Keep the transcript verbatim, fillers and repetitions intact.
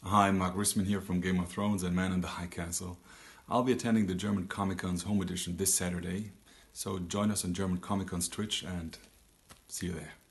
Hi, Marc Rissmann here from Game of Thrones and Man in the High Castle. I'll be attending the German Comic Con's home edition this Saturday, so join us on German Comic Con's Twitch and see you there.